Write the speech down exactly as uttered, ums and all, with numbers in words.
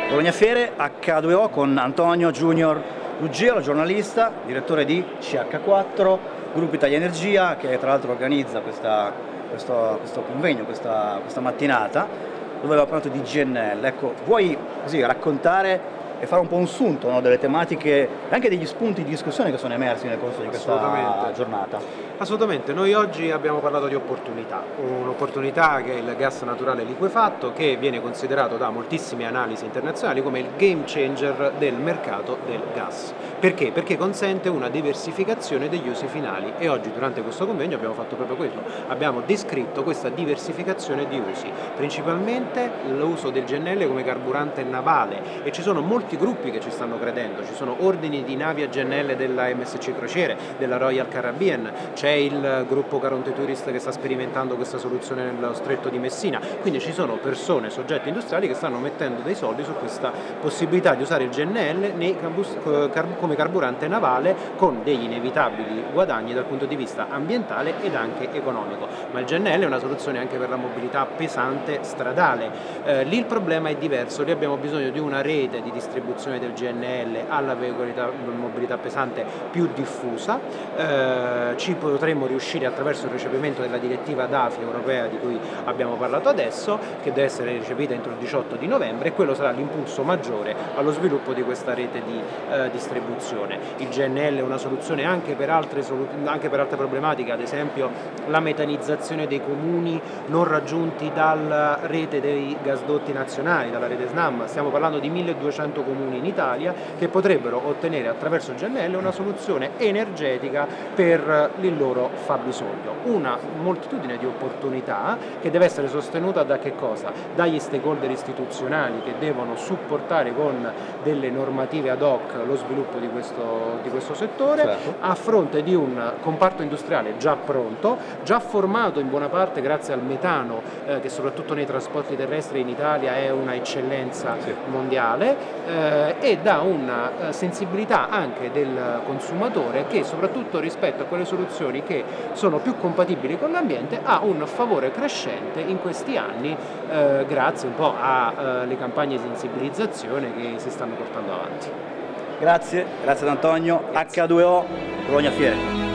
Bologna Fiere acca due o con Antonio Junior Ruggiero, giornalista, direttore di C H quattro, Gruppo Italia Energia, che tra l'altro organizza questa, questo, questo convegno, questa, questa mattinata, dove aveva parlato di G N L. Ecco, vuoi così raccontare e fare un po' un sunto, no, delle tematiche e anche degli spunti di discussione che sono emersi nel corso di questa giornata? Assolutamente, noi oggi abbiamo parlato di opportunità, un'opportunità che è il gas naturale liquefatto, che viene considerato da moltissime analisi internazionali come il game changer del mercato del gas. Perché? Perché consente una diversificazione degli usi finali e oggi durante questo convegno abbiamo fatto proprio quello, abbiamo descritto questa diversificazione di usi, principalmente l'uso del G N L come carburante navale, e ci sono molti gruppi che ci stanno credendo, ci sono ordini di navi a G N L della M S C Crociere, della Royal Caribbean, c'è il gruppo Caronte Tourist che sta sperimentando questa soluzione nello stretto di Messina, quindi ci sono persone, soggetti industriali che stanno mettendo dei soldi su questa possibilità di usare il G N L nei come carburante navale, con degli inevitabili guadagni dal punto di vista ambientale ed anche economico. Ma il G N L è una soluzione anche per la mobilità pesante stradale, eh, lì il problema è diverso, lì abbiamo bisogno di una rete di distribuzione del G N L alla mobilità pesante più diffusa, eh, ci potremmo riuscire attraverso il recepimento della direttiva D A F I europea di cui abbiamo parlato adesso, che deve essere recepita entro il diciotto di novembre, e quello sarà l'impulso maggiore allo sviluppo di questa rete di eh, distribuzione. Il G N L è una soluzione anche per, altre anche per altre problematiche, ad esempio la metanizzazione dei comuni non raggiunti dalla rete dei gasdotti nazionali, dalla rete S N A M. Stiamo parlando di milleduecento comuni in Italia che potrebbero ottenere attraverso il G N L una soluzione energetica per il loro fabbisogno. Una moltitudine di opportunità che deve essere sostenuta da che cosa? Dagli stakeholder istituzionali che devono supportare con delle normative ad hoc lo sviluppo di questo, di questo settore, certo, a fronte di un comparto industriale già pronto, già formato in buona parte grazie al metano, eh, che soprattutto nei trasporti terrestri in Italia è una eccellenza sì. mondiale, eh, e da una sensibilità anche del consumatore che, soprattutto rispetto a quelle soluzioni che sono più compatibili con l'ambiente, ha un favore crescente in questi anni, eh, grazie un po' alle eh, campagne di sensibilizzazione che si stanno portando avanti. Grazie, grazie ad Antonio. Grazie. acca due o Bologna Fiere.